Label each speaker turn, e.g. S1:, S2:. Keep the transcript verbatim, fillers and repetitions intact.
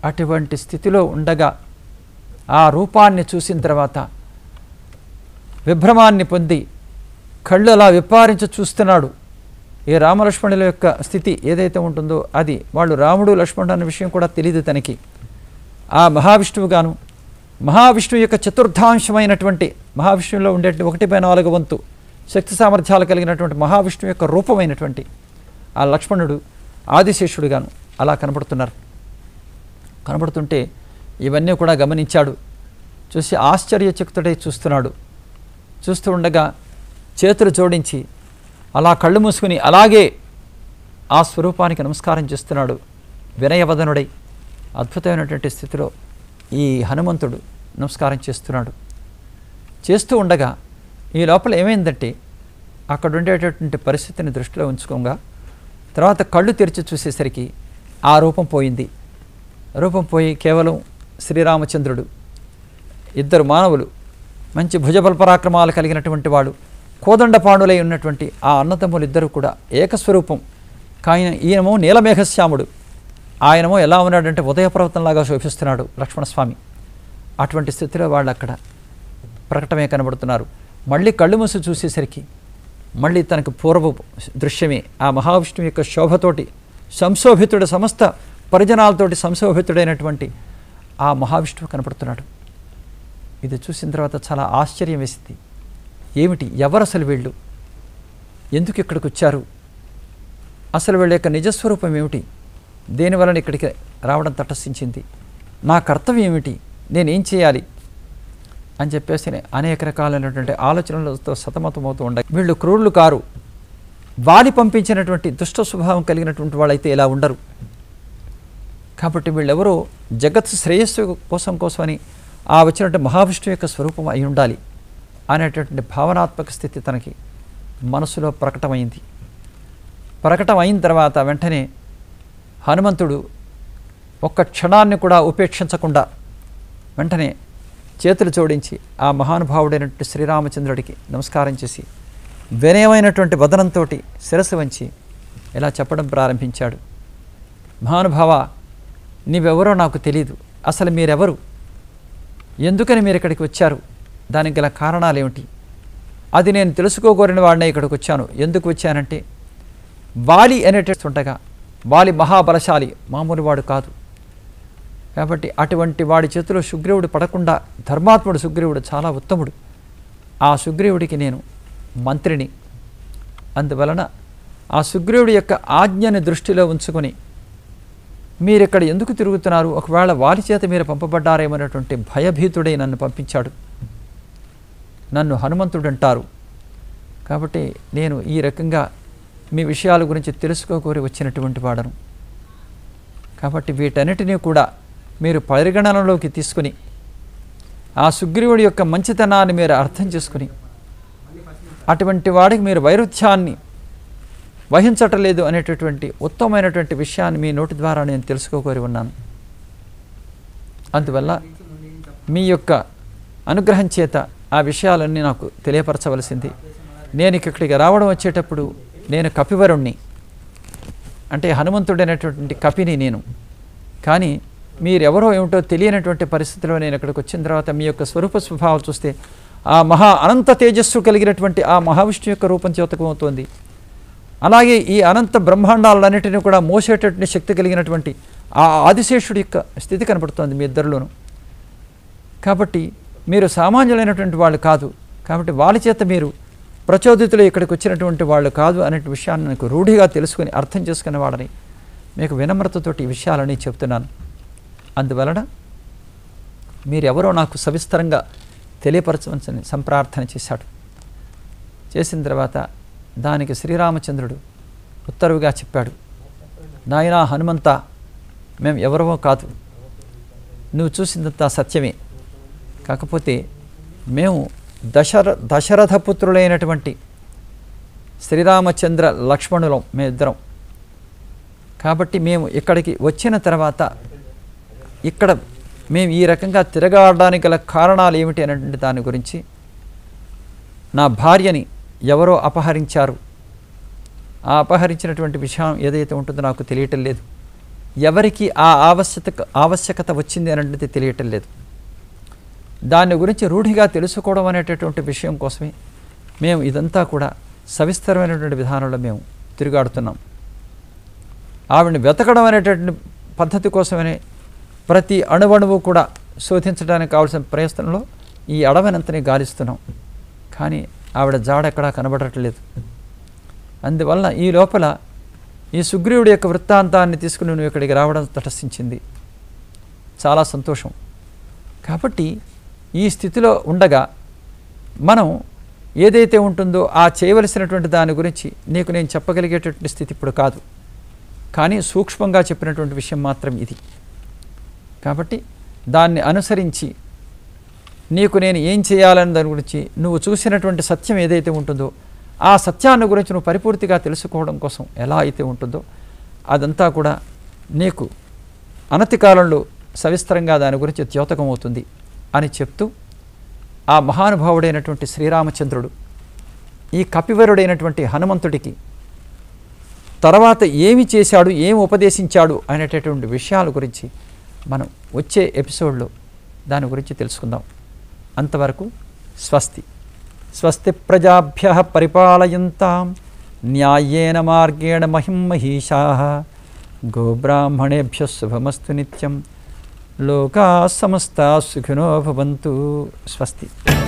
S1: అటువంటి స్థితిలో ఉండగా ఆ రూపాన్ని చూసిన తర్వాత విభ్రమాన్ని పొంది కళ్ళు అలా విప్పారించి చూస్తున్నాడు. ఈ రామలక్ష్మణుల యొక్క స్థితి ఏదైతే ఉంటుందో అది వాళ్ళు రాముడు లక్ష్మణుడు అన్న విషయం కూడా తెలియదు తనకి. ఆ మహావిష్ణువు గాను మహావిష్ణువు యొక్క చతుర్థాంశమైనటువంటి మహావిష్ణువులో ఉండేటువంటి ఒకటి పై నాలుగు వంతు శక్తి సామర్థ్యాలు కలిగినటువంటి మహావిష్ణువు యొక్క రూపమైనటువంటి ఆ లక్ష్మణుడు ఆదిశేషుడు గాను అలా కనబడుతున్నారు. కనబడుతుంటే ఇవన్నీ కూడా గమనించాడు. చూసి ఆశ్చర్యచకితుడై చూస్తున్నాడు. చూస్తూ ఉండగా చేతులు జోడించి అలా కళ్ళు మూసుకుని అలాగే ఆ స్వరూపానికి నమస్కారం చేస్తున్నాడు. వినయవదనుడై అద్భుతమైనటువంటి స్థితిలో ఈ హనుమంతుడు నమస్కారం చేస్తున్నాడు. చేస్తూ ఉండగా ఈ లోపల ఏమైందంటే అక్కడ ఉండేటటువంటి పరిస్థితిని దృష్టిలో ఉంచుకోగా తర్వాత కళ్ళు తెరిచి చూసేసరికి ఆ రూపం పోయింది. రూపం పోయి కేవలం శ్రీరామచంద్రుడు, ఇద్దరు మానవులు, మంచి భుజబల్పరాక్రమాలు కలిగినటువంటి వాడు, కోదండపాణులై ఉన్నటువంటి ఆ అన్నదమ్ములు ఇద్దరు కూడా ఏకస్వరూపం. కాయన ఈయనమో నీలమేఘశ్యాముడు, ఆయనమో ఎలా ఉన్నాడంటే ఉదయపర్వతంలాగా శోభిస్తున్నాడు లక్ష్మణస్వామి. అటువంటి స్థితిలో వాళ్ళు అక్కడ ప్రకటమే కనబడుతున్నారు. మళ్ళీ కళ్ళు మూసి చూసేసరికి మళ్ళీ తనకు పూర్వ దృశ్యమే ఆ మహావిష్ణువు యొక్క శోభతోటి సంశోభితుడు, సమస్త పరిజనాలతోటి సంశోభితుడైనటువంటి ఆ మహావిష్ణువు కనపడుతున్నాడు. ఇది చూసిన తర్వాత చాలా ఆశ్చర్యం వేసింది. ఏమిటి, ఎవరు అసలు వీళ్ళు, ఎందుకు ఇక్కడికి వచ్చారు, అసలు వీళ్ళ యొక్క నిజస్వరూపం ఏమిటి, దేనివలన ఇక్కడికి రావడం తటస్థించింది, నా కర్తవ్యం ఏమిటి, నేనేం చేయాలి అని చెప్పేసి అనేక రకాలైనటువంటి ఆలోచనలతో సతమతమవుతూ ఉండ వీళ్ళు క్రూరులు కారు, వాలి పంపించినటువంటి దుష్ట స్వభావం కలిగినటువంటి వాళ్ళైతే ఇలా ఉండరు. కాబట్టి వీళ్ళెవరో జగత్ శ్రేయస్సు కోసం కోసమని ఆ వచ్చినటువంటి మహావిష్ణువు యొక్క స్వరూపం అయి ఉండాలి అనేటటువంటి భావనాత్మక స్థితి తనకి మనసులో ప్రకటమైంది. ప్రకటం అయిన తర్వాత వెంటనే హనుమంతుడు ఒక్క క్షణాన్ని కూడా ఉపేక్షించకుండా వెంటనే చేతులు జోడించి ఆ మహానుభావుడైనటువంటి శ్రీరామచంద్రుడికి నమస్కారం చేసి వినయమైనటువంటి వదనంతో శిరస్సు వంచి ఇలా చెప్పడం ప్రారంభించాడు. మహానుభావ, నీవెవరో నాకు తెలీదు, అసలు మీరెవరు, ఎందుకని మీరు ఇక్కడికి వచ్చారు, దానికి గల కారణాలు ఏమిటి, అది నేను తెలుసుకోగోరిన వాడినే ఇక్కడికి వచ్చాను. ఎందుకు వచ్చానంటే వాలి అనేటట్టుండగా, వాలి మహాబలశాలి, మామూలు వాడు కాదు. కాబట్టి అటువంటి వాడి చేతిలో సుగ్రీవుడు పడకుండా ధర్మాత్ముడు సుగ్రీవుడు చాలా ఉత్తముడు. ఆ సుగ్రీవుడికి నేను మంత్రిని. అందువలన ఆ సుగ్రీవుడి యొక్క ఆజ్ఞని దృష్టిలో ఉంచుకొని మీరు ఇక్కడ ఎందుకు తిరుగుతున్నారు, ఒకవేళ వాలి చేత మీరు పంపబడ్డారేమనేటువంటి భయభీతుడై నన్ను పంపించాడు. నన్ను హనుమంతుడు అంటారు. కాబట్టి నేను ఈ రకంగా మీ విషయాల గురించి తెలుసుకోకోరి వచ్చినటువంటి వాడను. కాబట్టి వీటన్నిటినీ కూడా మీరు పరిగణనలోకి తీసుకుని ఆ సుగ్రీవుడి యొక్క మంచితనాన్ని మీరు అర్థం చేసుకుని అటువంటి వాడికి మీరు వైరుధ్యాన్ని వహించటలేదు అనేటటువంటి ఉత్తమమైనటువంటి విషయాన్ని మీ నోటి ద్వారా నేను తెలుసుకోకోరి ఉన్నాను. అందువల్ల మీ యొక్క అనుగ్రహం చేత ఆ విషయాలన్నీ నాకు తెలియపరచవలసింది. నేను ఇక్కడికి రావడం వచ్చేటప్పుడు నేను కపివరుణ్ణి, అంటే హనుమంతుడైనటువంటి కపిని నేను. కానీ మీరెవరో ఏమిటో తెలియనటువంటి పరిస్థితిలో నేను ఇక్కడికి వచ్చిన తర్వాత మీ యొక్క స్వరూప స్వభావం చూస్తే ఆ మహా అనంత తేజస్సు కలిగినటువంటి ఆ మహావిష్ణు యొక్క రూపం చేతకమవుతోంది. అలాగే ఈ అనంత బ్రహ్మాండాలన్నిటినీ కూడా మోసేటటువంటి శక్తి కలిగినటువంటి ఆ ఆదిశేషుడి యొక్క స్థితి కనపడుతోంది మీ ఇద్దరిలోనూ. కాబట్టి మీరు సామాన్యులైనటువంటి వాళ్ళు కాదు. కాబట్టి వాళ్ళ చేత మీరు ప్రచోదితులు ఇక్కడికి వచ్చినటువంటి వాళ్ళు కాదు అనే విషయాన్ని నాకు రూఢిగా తెలుసుకుని అర్థం చేసుకునే వాళ్ళని మీకు వినమ్రతతోటి ఈ విషయాలని చెప్తున్నాను. అందువలన మీరెవరో నాకు సవిస్తరంగా తెలియపరచవలసిన సంప్రార్థన చేశాడు. చేసిన తర్వాత దానికి శ్రీరామచంద్రుడు ఉత్తరువుగా చెప్పాడు, నాయనా హనుమంత, మేము ఎవరమో కాదు, నువ్వు చూసిందంతా సత్యమే. కాకపోతే మేము దశర దశరథపుత్రులైనటువంటి శ్రీరామచంద్ర లక్ష్మణులం మేమిద్దరం. కాబట్టి మేము ఇక్కడికి వచ్చిన తర్వాత ఇక్కడ మేము ఈ రకంగా తిరగాడడానికి గల కారణాలు ఏమిటి అనేటువంటి దాని గురించి, నా భార్యని ఎవరో అపహరించారు, ఆ అపహరించినటువంటి విషయం ఏదైతే ఉంటుందో నాకు తెలియటం లేదు. ఎవరికి ఆ ఆవశ్యక ఆవశ్యకత వచ్చింది అనేది తెలియటం లేదు. దాని గురించి రూఢిగా తెలుసుకోవడం అనేటటువంటి విషయం కోసమే మేము ఇదంతా కూడా సవిస్తరమైనటువంటి విధానంలో మేము తిరుగాడుతున్నాం. ఆవిడని వెతకడం అనేటటువంటి పద్ధతి కోసమనే ప్రతి అణువణువు కూడా శోధించడానికి కావాల్సిన ప్రయత్నంలో ఈ అడవినంతని గాలిస్తున్నాం. కానీ ఆవిడ జాడ ఎక్కడా కనబడట్లేదు. అందువలన ఈ లోపల ఈ సుగ్రీవుడి యొక్క వృత్తాంతాన్ని తీసుకుని నువ్వు ఇక్కడికి రావడం తటస్థించింది. చాలా సంతోషం. కాబట్టి ఈ స్థితిలో ఉండగా మనం ఏదైతే ఉంటుందో ఆ చేయవలసినటువంటి దాని గురించి నీకు నేను చెప్పగలిగేటటువంటి స్థితి ఇప్పుడు కాదు. కానీ సూక్ష్మంగా చెప్పినటువంటి విషయం మాత్రం ఇది. కాబట్టి దాన్ని అనుసరించి నీకు నేను ఏం చేయాలని దాని గురించి నువ్వు చూసినటువంటి సత్యం ఏదైతే ఉంటుందో ఆ సత్యాన్ని గురించి నువ్వు పరిపూర్తిగా తెలుసుకోవడం కోసం ఎలా అయితే ఉంటుందో అదంతా కూడా నీకు అనతి కాలంలో సవిస్తరంగా దాని గురించి ద్యోతకం అవుతుంది అని చెప్తూ ఆ మహానుభావుడైనటువంటి శ్రీరామచంద్రుడు ఈ కపివరుడైనటువంటి హనుమంతుడికి తర్వాత ఏమి చేశాడు, ఏమి ఉపదేశించాడు అనేటటువంటి విషయాల గురించి మనం వచ్చే ఎపిసోడ్లో దాని గురించి తెలుసుకుందాం. అంతవరకు స్వస్తి. స్వస్తి ప్రజాభ్యః పరిపాలయంతాం న్యాయేన మార్గేణ మహిం మహీషాః గోబ్రాహ్మణేభ్యః శుభమస్తు నిత్యం. లోకాః సమస్తాః సుఖినో భవంతు. స్వస్తి.